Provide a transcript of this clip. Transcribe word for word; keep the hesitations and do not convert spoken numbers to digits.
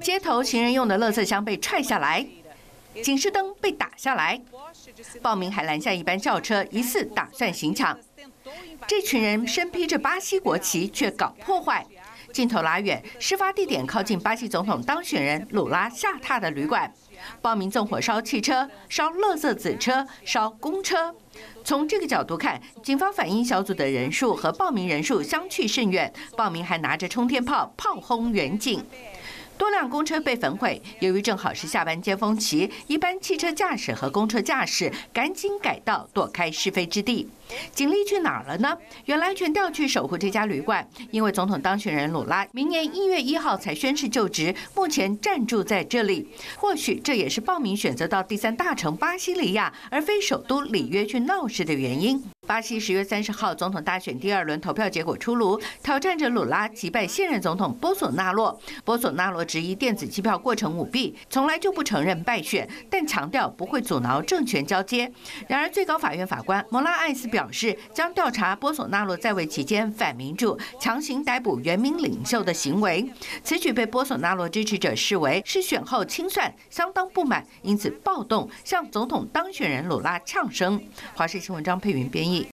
街头行人用的垃圾箱被踹下来，警示灯被打下来，暴民还拦下一班轿车，疑似打算行抢。这群人身披着巴西国旗，却搞破坏。镜头拉远，事发地点靠近巴西总统当选人鲁拉下榻的旅馆。暴民纵火烧汽车、烧垃圾子车、烧公车。从这个角度看，警方反应小组的人数和暴民人数相去甚远，暴民还拿着冲天炮炮轰远警。多辆公车被焚毁，由于正好是下班尖峰期，一般汽车驾驶和公车驾驶赶紧改道躲开是非之地。警力去哪儿了呢？原来全调去守护这家旅馆，因为总统当选人鲁拉明年一月一号才宣誓就职，目前暂住在这里。或许这也是暴民选择到第三大城巴西利亚，而非首都里约去闹事的原因。巴西十月三十号总统大选第二轮投票结果出炉，挑战者鲁拉击败现任总统波索纳洛。波索纳洛质疑电子机票过程舞弊，从来就不承认败选，但强调不会阻挠政权交接。然而，最高法院法官摩拉艾斯表示，将调查波索纳洛在位期间反民主、强行逮捕原民领袖的行为。此举被波索纳洛支持者视为是选后清算，相当不满，因此暴动向总统当选人鲁拉呛声。华视新闻张佩云编译。